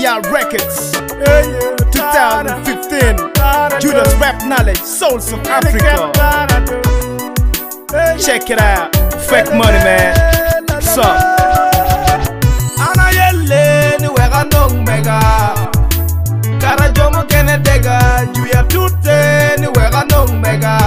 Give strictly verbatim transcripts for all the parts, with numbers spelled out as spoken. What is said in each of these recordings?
R Records, twenty fifteen, Judas Rap Knowledge, Souls of Africa. Check it out, fake money man, what's up? Ana yelle ni wega nong mega Kara jomo kene dega Juya tute ni wega nong mega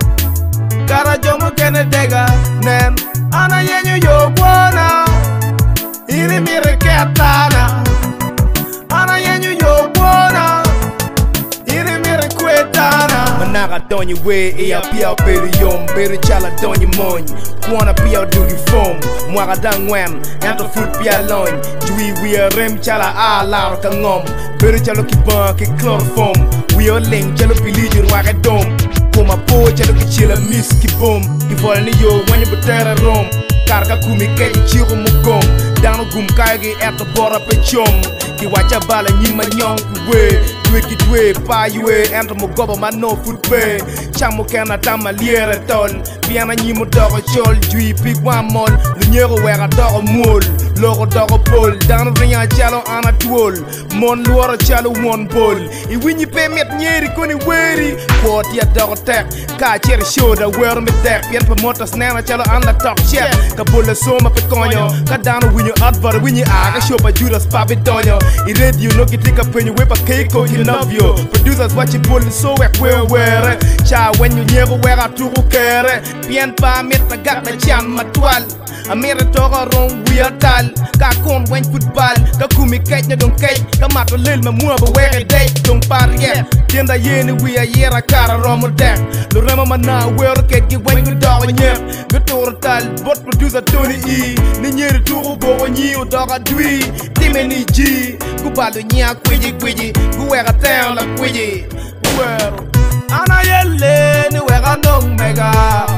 Kara jomo kene dega Nem ana yenyu yo buona Iri mire ketana Ana yenyu yo buona Iri mire kwetana Manaka donye we iya pia peri yom Beri chala donye monye Kwana pia dugi foam Mwaka dangwen Ento food pia loin Jui wia rem chala a laro ka ngom Beri chalo ki ban ki chloroform Wia ling chalo pilijur waka dom Kuma po chalo ki chila miss ki boom Ki vola ni yo wanye butera rom Karka kumi keji chiro mugom Dano gum kaigi eto bora pe chom Ki wacha bala nyima nyong kuwe Dwe ki dwe pa yue Ento mugoba ma no food be Chamo kena tama liere ton Piana nyimo doro chol Jui pig wamon Lunyero wera doro mul Loro doro pol Dano rinya chalo ana tuol Mon luoro chalo one bol Iwinyi pe met nyeri koni weri Kwoti ya doro tek Ka chere shoda wero me tek Pien pe motos nena chalo anda top chef Ka bole soma pe konyo Ka dano winyo advar winyi aga Shopa Judas papi donyo I radio no kitika penyo Wepa keiko kinavyo Producers watching pulling so wek we were Cha when you nyego wera turu kere Pien pa met na gak na chan matwal Amere toga rong wia tal Ka kon wen football Ka kumi kech na don kech Ka mato lil ma mua ba wege dej Dong par yet Tienda yeni wia yera kara romo dek Lo rema mana wero kech Gi wen gu doga nyep Gu toro tal Bot producer Tony E Ni nyeri turu bogo nyi o doga dwi Time ni G Gu balo nya kwiji kwiji Gu wega town la kwiji Wero Ana yelle ni wega nong mega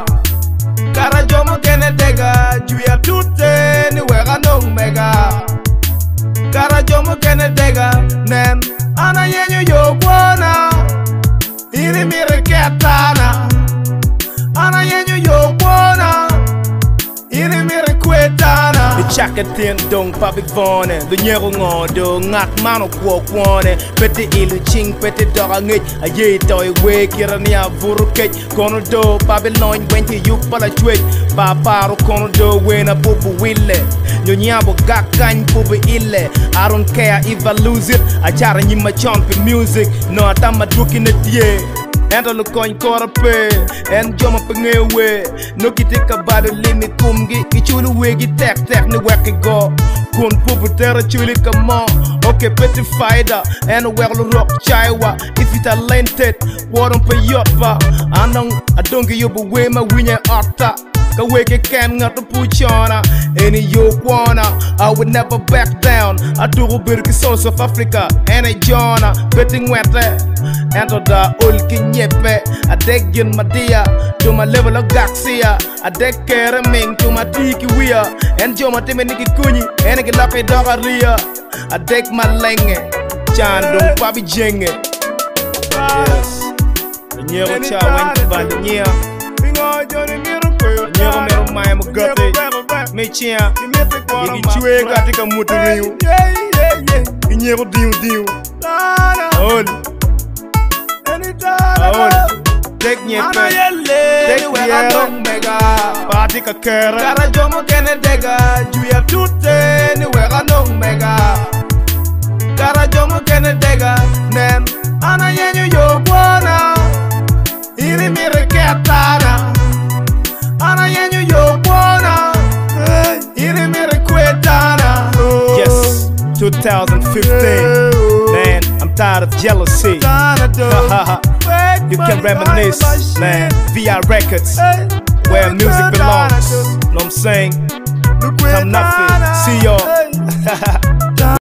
Kara jomo kene dega Juya tute ni wega nong mega Kara jomo kene dega Nem ana yenyu yo buona Iri mire ketana Ana yenyu yo buona Iri mire kwetana The chaka tin dong public vone The nyero ngodo ngak mano kwa kwane Pete ilu ching pete doga ngej A ye toy we kira ni a vuru kej Kono do Babylon wente yuk pala chwek Ba paro kono do wena bubu wille Nyo nyabo gakany bubu ille I don't care if I lose it I chara nyima chon pe music No atama duki na tie Ento lo coin kora pe En joma pe ngewe No kitika bado lini kumgi Ichulu wegi tek tek ni weki go Kun pupu tera chuli kama Ok peti faida En weklo rock chaiwa If it talented Wadon pe yotba Andong adongi yobu wema winye arta Ka weke ken ngato puchona Any yo wanna I would never back down I do birki South of Africa And a jona Betting wete Ento da ulki nyepe I deg yin madia To my level of gaxia I deg kere ming to my tiki wea En joma time niki kunyi En ki lape doga ria I deg my lenge Chandong papi jenge Yes Nyero cha wanki bandi nye Nyero mero maya mugate Mechia Yegi chwe katika mutu riu Nyero diu diu Aol Aol Dek nyepe Ana yelle ni wega nong mega Pati ka kere Kara jomo kene dega Juya tute ni wega nong mega Kara jomo kene dega Nem ana yenyu yo buona Iri mire ketana Ana yenyu yo buona Iri mire kwetana Yes, twenty fifteen Man, I'm tired of jealousy You can reminisce, man V R Records Where music belongs Know what I'm saying? Come nothing See y'all